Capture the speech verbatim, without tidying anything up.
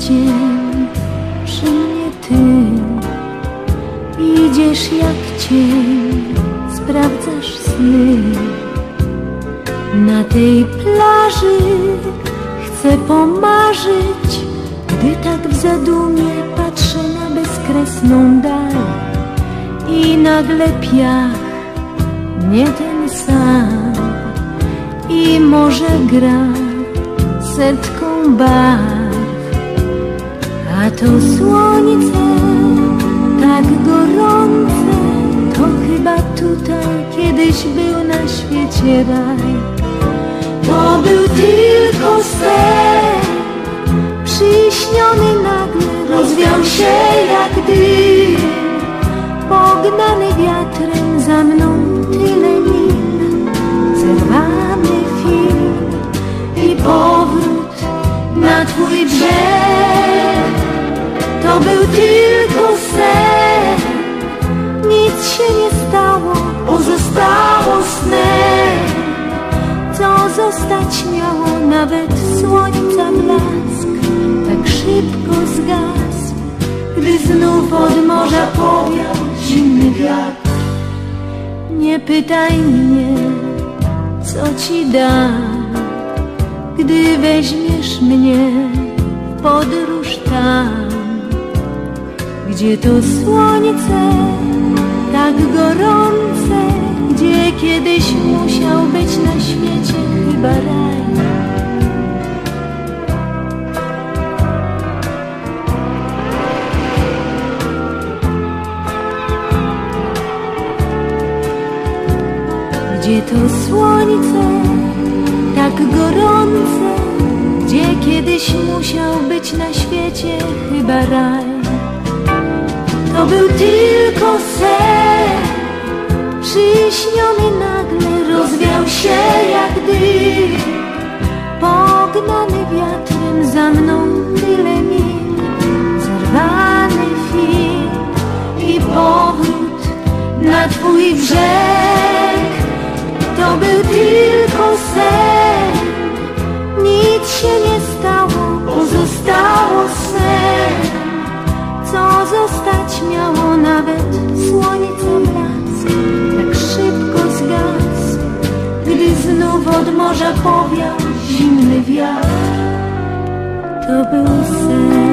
dzień przy mnie ty. Idziesz jak cień, sprawdzasz sny. Na tej plaży chcę pomarzyć, gdy tak w zadumie patrzę na bezkresną dal. I nagle piach, nie ten sam, i morze gra setką barw. A to słońce tak gorące, to chyba tutaj kiedyś był na świecie raj. To był tylko sen, przyśniony nagle rozwiał się jak dym. Pognany wiatrem za mną tyle mil, zerwany film i powrót na twój brzeg. To był tylko sen, nic się nie stało, pozostało snem. Co zostać miało, nawet słońca blask, tak szybko zgasł, gdy znów od morza powiał zimny wiatr. Nie pytaj mnie, co ci dam, gdy weźmiesz mnie w podróż tam, gdzie to słońce tak gorące, gdzie kiedyś musiał być na świecie chyba raj. Gdzie to słońce tak gorące, gdzie kiedyś musiał być na świecie chyba raj. To był tylko sen, przyśniony nagle rozwiał się jak dym. Pognany wiatrem za mną tyle mil, zerwany film i powrót na twój brzeg. To był tylko sen, nic się nie stało, pozostało sen. Co zostać miało, nawet słońca blask, tak szybko zgasł, gdy znów od morza powiał zimny wiatr. To był sen.